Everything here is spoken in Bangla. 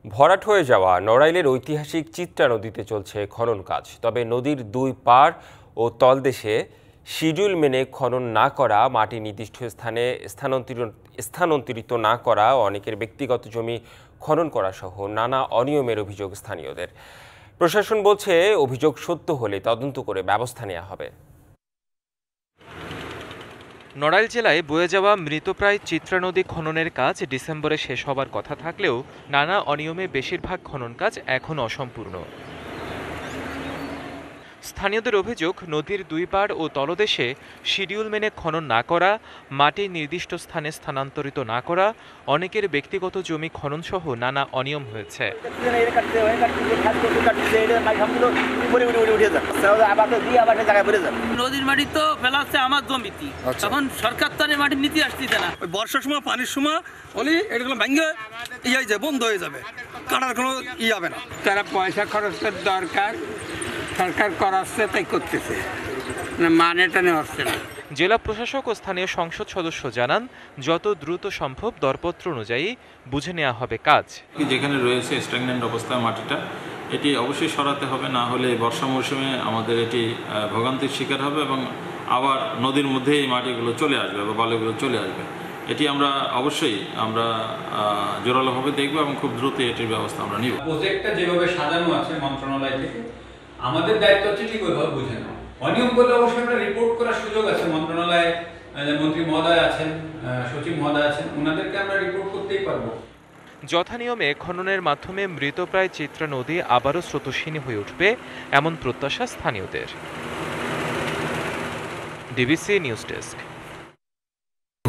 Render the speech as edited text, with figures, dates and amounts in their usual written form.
ভরাট হয়ে যাওয়া নড়াইলের ঐতিহাসিক চিত্রা নদীতে চলছে খনন কাজ। তবে নদীর দুই পাড় ও তলদেশে শিডিউল মেনে খনন না করা, মাটি নির্দিষ্ট স্থানে স্থানান্তরিত না করা, অনেকের ব্যক্তিগত জমি খনন করা সহ নানা অনিয়মের অভিযোগ স্থানীয়দের। প্রশাসন বলছে, অভিযোগ সত্য হলে তদন্ত করে ব্যবস্থা নেওয়া হবে। নড়াইল জেলায় বয়ে যাওয়া মৃতপ্রায় চিত্রা নদী খননের কাজ ডিসেম্বরে শেষ হবার কথা থাকলেও নানা অনিয়মে বেশিরভাগ খনন কাজ এখন অসম্পূর্ণ। স্থানীয়দের অভিযোগ, নদীর দুই পাড় ও তলদেশে শিডিউল মেনে খনন না করা, মাটি নির্দিষ্ট স্থানে স্থানান্তরিত না করা, অনেকের ব্যক্তিগত জমি খনন সহ নানা অনিয়ম হয়েছে। নদীর মাটি তো ফেলা হচ্ছে আমার জমিতে, তখন সরকার তো মাটি নিতে আসতেছে না। বর্ষার সময় পানির সময় হলে এগুলো ভেঙে বন্ধ হয়ে যাবে, কাটার কোনো হবে না। তারা পয়সা খরচের দরকার, সরকার করাচ্ছে তাই করতেছে, মানেটা নেওয়া হচ্ছে না। জেলা প্রশাসক ও স্থানীয় সংসদ সদস্য জানান, যত দ্রুত সম্ভব দরপত্র অনুযায়ী বুঝে নেওয়া হবে কাজ। যেখানে রয়েছে স্ট্যাগন্যান্ট অবস্থায় মাটিটা, এটি অবশ্যই সরাতে হবে, না হলে বর্ষা মৌসুমে আমাদের এটি ভোগান্তির শিকার হবে এবং আবার নদীর মধ্যে এই মাটিগুলো চলে আসবে বা বালুগুলো চলে আসবে। এটি আমরা অবশ্যই জোরালোভাবে দেখব এবং খুব দ্রুত এটির ব্যবস্থা আমরা নিব। প্রজেক্টটা যেভাবে সাজানো আছে মন্ত্রণালয় থেকে, আমাদের দায়িত্ব হচ্ছে ঠিক ওইভাবে বুঝে নেওয়া। অনিয়ম করলে অবশ্যই আমরা রিপোর্ট করার সুযোগ আছে, মন্ত্রণালয়ে মন্ত্রী মহোদয় আছেন, সচিব মহোদয় আছেন, ওনাদেরকে আমরা রিপোর্ট করতেই পারবো। যথানিয়মে খননের মাধ্যমে মৃতপ্রায় চিত্রা নদী আবারও স্রোতস্বিনী হয়ে উঠবে, এমন প্রত্যাশা স্থানীয়দের। DBC news desk.